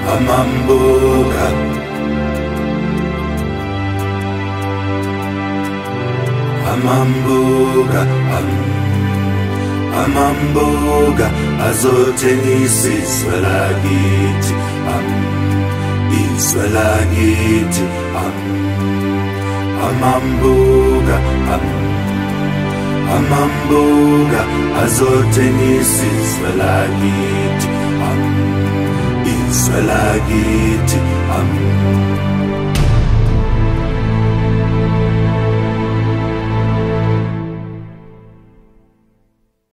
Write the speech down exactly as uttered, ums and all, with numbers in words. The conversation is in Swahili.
Amambuga, Amambuga, am, Amambuga, azothengisa izwe lakithi, am, izwe lakithi, am, Amambuga, am, Amambuga, azothengisa izwe lakithi, am, izwe lakithi, am.